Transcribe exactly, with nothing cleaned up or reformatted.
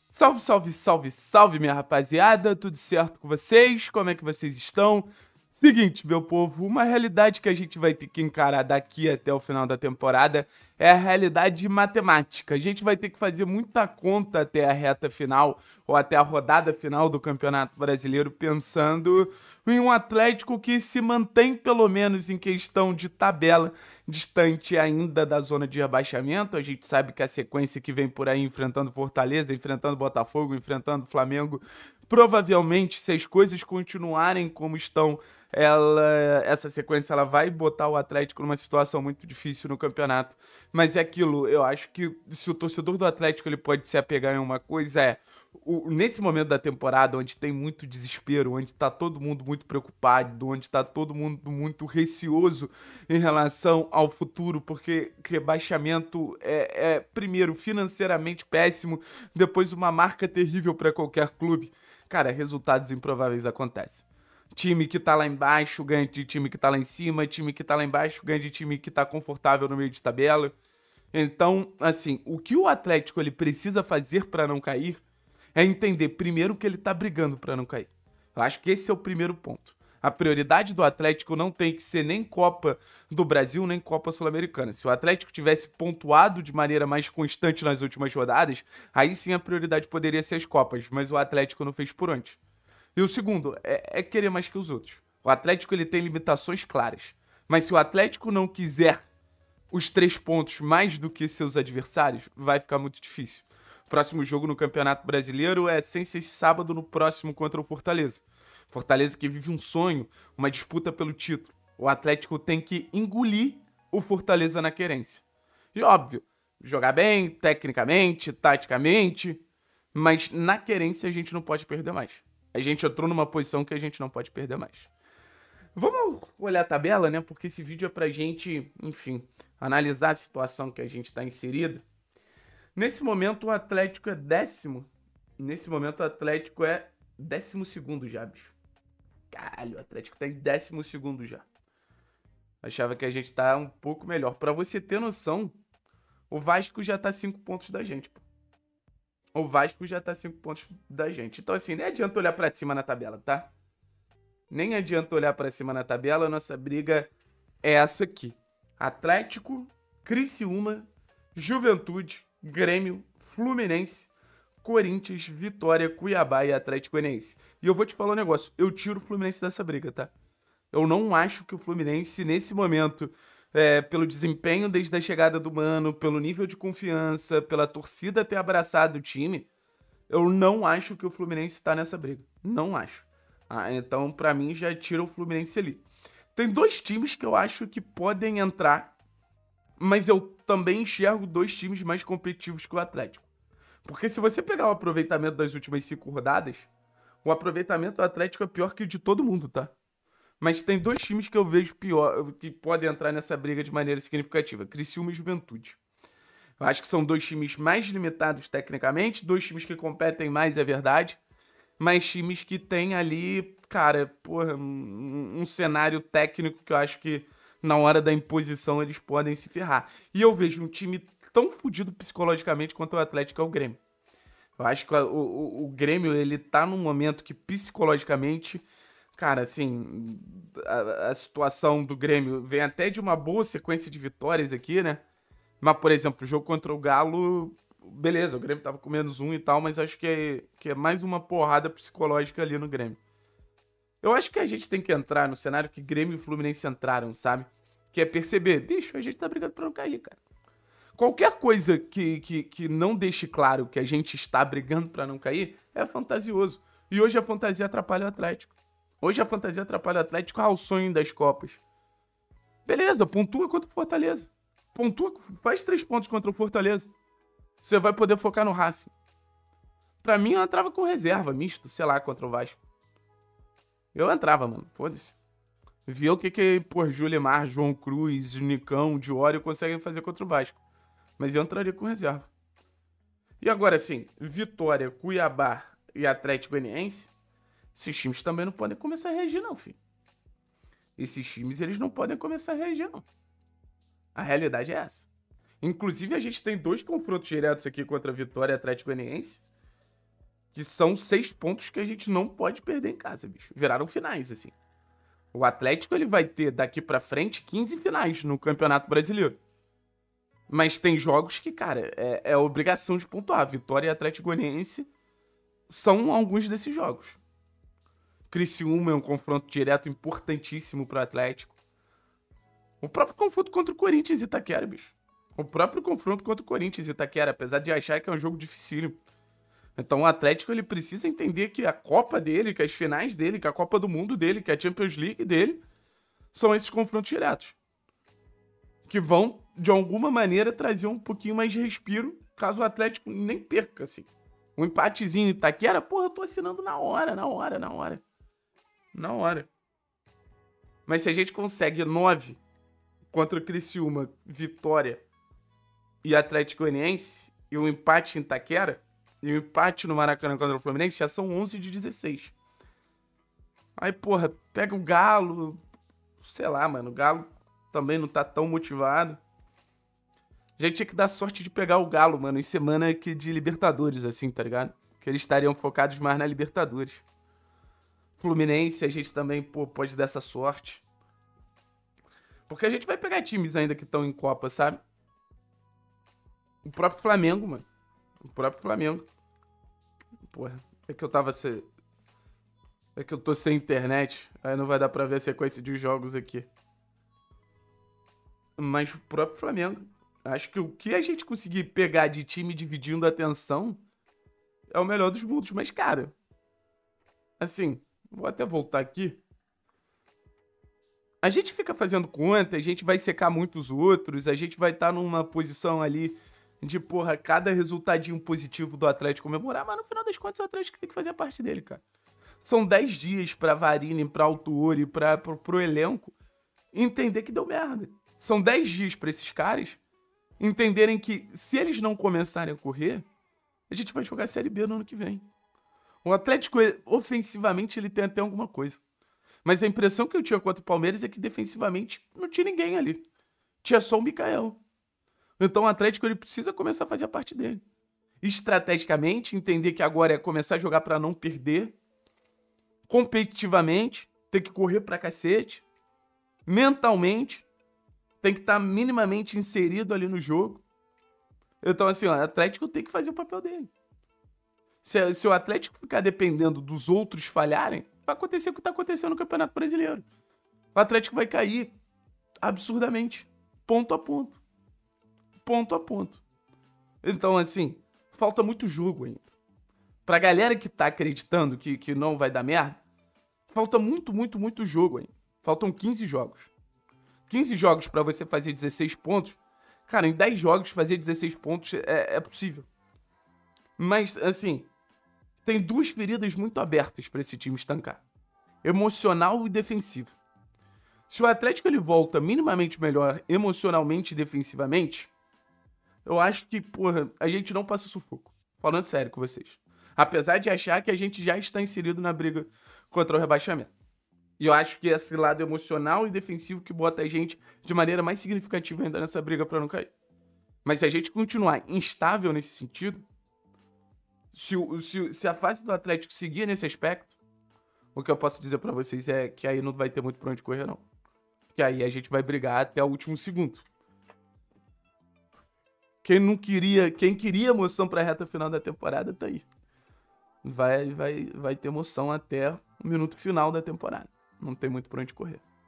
Salve, salve, salve, salve, minha rapaziada, tudo certo com vocês? Como é que vocês estão? Seguinte, meu povo, uma realidade que a gente vai ter que encarar daqui até o final da temporada é a realidade matemática. A gente vai ter que fazer muita conta até a reta final ou até a rodada final do Campeonato Brasileiro, pensando em um Atlético que se mantém pelo menos em questão de tabela, distante ainda da zona de rebaixamento. A gente sabe que a sequência que vem por aí enfrentando Fortaleza, enfrentando Botafogo, enfrentando Flamengo, provavelmente, se as coisas continuarem como estão, ela, essa sequência ela vai botar o Atlético numa situação muito difícil no campeonato. Mas é aquilo, eu acho que se o torcedor do Atlético ele pode se apegar em uma coisa, é o, nesse momento da temporada, onde tem muito desespero, onde tá todo mundo muito preocupado, onde tá todo mundo muito receoso em relação ao futuro, porque rebaixamento é, é primeiro, financeiramente péssimo, depois uma marca terrível para qualquer clube. Cara, resultados improváveis acontecem. Time que tá lá embaixo ganha de time que tá lá em cima, time que tá lá embaixo ganha de time que tá confortável no meio de tabela. Então, assim, o que o Atlético ele precisa fazer para não cair é entender primeiro que ele tá brigando para não cair. Eu acho que esse é o primeiro ponto. A prioridade do Atlético não tem que ser nem Copa do Brasil, nem Copa Sul-Americana. Se o Atlético tivesse pontuado de maneira mais constante nas últimas rodadas, aí sim a prioridade poderia ser as Copas, mas o Atlético não fez por onde. E o segundo é, é querer mais que os outros. O Atlético ele tem limitações claras, mas se o Atlético não quiser os três pontos mais do que seus adversários, vai ficar muito difícil. O próximo jogo no Campeonato Brasileiro é sem ser esse sábado no próximo contra o Fortaleza. Fortaleza que vive um sonho, uma disputa pelo título. O Atlético tem que engolir o Fortaleza na querência. E óbvio, jogar bem, tecnicamente, taticamente, mas na querência a gente não pode perder mais. A gente entrou numa posição que a gente não pode perder mais. Vamos olhar a tabela, né? Porque esse vídeo é pra gente, enfim, analisar a situação que a gente tá inserido. Nesse momento o Atlético é décimo. Nesse momento o Atlético é décimo segundo já, bicho. Caralho, o Atlético tá em décimo segundo já. Achava que a gente tá um pouco melhor. Pra você ter noção, o Vasco já tá cinco pontos da gente, pô. O Vasco já tá cinco pontos da gente. Então, assim, nem adianta olhar pra cima na tabela, tá? Nem adianta olhar pra cima na tabela. Nossa briga é essa aqui. Atlético, Criciúma, Juventude, Grêmio, Fluminense, Corinthians, Vitória, Cuiabá e Atlético Goianiense. E eu vou te falar um negócio. Eu tiro o Fluminense dessa briga, tá? Eu não acho que o Fluminense, nesse momento... É, pelo desempenho desde a chegada do Mano, pelo nível de confiança, pela torcida ter abraçado o time, eu não acho que o Fluminense tá nessa briga. Não acho. Ah, então, pra mim, já tira o Fluminense ali. Tem dois times que eu acho que podem entrar, mas eu também enxergo dois times mais competitivos que o Atlético. Porque se você pegar o aproveitamento das últimas cinco rodadas, o aproveitamento do Atlético é pior que o de todo mundo, tá? Mas tem dois times que eu vejo pior, que podem entrar nessa briga de maneira significativa. Criciúma e Juventude. Eu acho que são dois times mais limitados tecnicamente, dois times que competem mais, é verdade, mas times que têm ali, cara, porra, um, um cenário técnico que eu acho que na hora da imposição eles podem se ferrar. E eu vejo um time tão fodido psicologicamente quanto o Atlético é o Grêmio. Eu acho que o, o, o Grêmio, ele tá num momento que psicologicamente... Cara, assim, a, a situação do Grêmio vem até de uma boa sequência de vitórias aqui, né? Mas, por exemplo, o jogo contra o Galo, beleza, o Grêmio tava com menos um e tal, mas acho que é, que é mais uma porrada psicológica ali no Grêmio. Eu acho que a gente tem que entrar no cenário que Grêmio e Fluminense entraram, sabe? Que é perceber, bicho, a gente tá brigando pra não cair, cara. Qualquer coisa que, que, que não deixe claro que a gente está brigando pra não cair é fantasioso. E hoje a fantasia atrapalha o Atlético. Hoje a fantasia atrapalha o Atlético ao sonho das Copas. Beleza, pontua contra o Fortaleza. Pontua, faz três pontos contra o Fortaleza. Você vai poder focar no Racing. Pra mim, eu entrava com reserva, misto, sei lá, contra o Vasco. Eu entrava, mano, foda-se. Via o que que, por Julimar, João Cruz, Nicão, Diório conseguem fazer contra o Vasco. Mas eu entraria com reserva. E agora, sim, Vitória, Cuiabá e Atlético Goianiense, esses times também não podem começar a reagir, não, filho. Esses times, eles não podem começar a reagir, não. A realidade é essa. Inclusive, a gente tem dois confrontos diretos aqui contra a Vitória e Atlético Goianiense, Que são seis pontos que a gente não pode perder em casa, bicho. Viraram finais, assim. O Atlético, ele vai ter daqui pra frente quinze finais no Campeonato Brasileiro. Mas tem jogos que, cara, é, é obrigação de pontuar. Vitória e Atlético Goianiense são alguns desses jogos. Criciúma é um confronto direto importantíssimo pro Atlético. O próprio confronto contra o Corinthians e Itaquera, bicho. O próprio confronto contra o Corinthians e Itaquera, apesar de achar que é um jogo dificílimo. Então o Atlético, ele precisa entender que a Copa dele, que as finais dele, que a Copa do Mundo dele, que a Champions League dele, são esses confrontos diretos. Que vão, de alguma maneira, trazer um pouquinho mais de respiro, caso o Atlético nem perca, assim. Um empatezinho em Itaquera, porra, eu tô assinando na hora, na hora, na hora. Na hora. Mas se a gente consegue nove contra o Criciúma, Vitória e Atlético Goianiense, e um empate em Itaquera, e um empate no Maracanã contra o Fluminense, já são onze de dezesseis. Aí, porra, pega o Galo, sei lá, mano, o Galo também não tá tão motivado. A gente tinha que dar sorte de pegar o Galo, mano, em semana que de Libertadores, assim, tá ligado? Que eles estariam focados mais na Libertadores. Fluminense, a gente também, pô, pode dar essa sorte. Porque a gente vai pegar times ainda que estão em Copa, sabe? O próprio Flamengo, mano. O próprio Flamengo. Porra, é que eu tava sem... É que eu tô sem internet, aí não vai dar pra ver a sequência de jogos aqui. Mas o próprio Flamengo. Acho que o que a gente conseguir pegar de time dividindo a atenção é o melhor dos mundos. Mas, cara, assim, vou até voltar aqui. A gente fica fazendo conta, a gente vai secar muitos outros, a gente vai estar numa posição ali de, porra, cada resultadinho positivo do Atlético comemorar, mas no final das contas o Atlético tem que fazer a parte dele, cara. São dez dias pra Varine, pra Autuori, pra, pro, pro elenco entender que deu merda. São dez dias pra esses caras entenderem que se eles não começarem a correr, a gente vai jogar a Série B no ano que vem. O Atlético, ofensivamente, ele tem até alguma coisa. Mas a impressão que eu tinha contra o Palmeiras é que defensivamente não tinha ninguém ali. Tinha só o Mikael. Então o Atlético, ele precisa começar a fazer a parte dele. Estrategicamente, entender que agora é começar a jogar pra não perder. Competitivamente, ter que correr pra cacete. Mentalmente, tem que estar minimamente inserido ali no jogo. Então, assim, ó, o Atlético tem que fazer o papel dele. Se, se o Atlético ficar dependendo dos outros falharem, vai acontecer o que está acontecendo no Campeonato Brasileiro. O Atlético vai cair absurdamente. Ponto a ponto. Ponto a ponto. Então, assim, falta muito jogo ainda. Pra galera que tá acreditando que, que não vai dar merda, falta muito, muito, muito jogo ainda. Faltam quinze jogos. quinze jogos pra você fazer dezesseis pontos. Cara, em dez jogos fazer dezesseis pontos é, é possível. Mas, assim, tem duas feridas muito abertas pra esse time estancar. Emocional e defensivo. Se o Atlético ele volta minimamente melhor emocionalmente e defensivamente, eu acho que, porra, a gente não passa sufoco. Falando sério com vocês. Apesar de achar que a gente já está inserido na briga contra o rebaixamento. E eu acho que esse lado emocional e defensivo que bota a gente de maneira mais significativa ainda nessa briga pra não cair. Mas se a gente continuar instável nesse sentido, se, o, se, se a fase do Atlético seguir nesse aspecto, o que eu posso dizer pra vocês é que aí não vai ter muito pra onde correr, não. Que aí a gente vai brigar até o último segundo. Quem não queria, quem queria emoção pra reta final da temporada, tá aí. Vai, vai, vai ter emoção até o minuto final da temporada. Não tem muito pra onde correr.